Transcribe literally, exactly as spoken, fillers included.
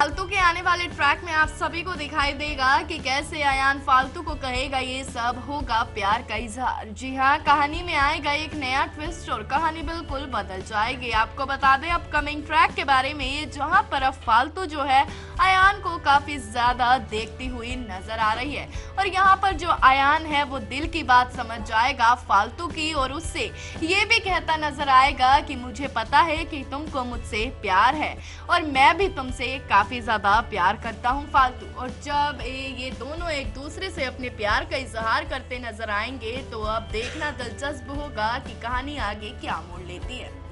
फालतू के आने वाले ट्रैक में आप सभी को दिखाई देगा कि कैसे अयान फालतू को कहेगा ये सब होगा प्यार का इजहार। जी हाँ, कहानी में आएगा एक नया ट्विस्ट और कहानी बिल्कुल बदल जाएगी। आपको बता दें अपकमिंग ट्रैक के बारे में, जहां पर अब फालतू जो है अयान को काफी ज्यादा देखती हुई नजर आ रही है और यहाँ पर जो अयान है वो दिल की बात समझ जाएगा फालतू की और उससे ये भी कहता नजर आएगा कि मुझे पता है कि तुमको मुझसे प्यार है और मैं भी तुमसे काफी ज्यादा प्यार करता हूँ फालतू। और जब ये दोनों एक दूसरे से अपने प्यार का इजहार करते नजर आएंगे तो अब देखना दिलचस्प होगा कि कहानी आगे क्या मोड़ लेती है।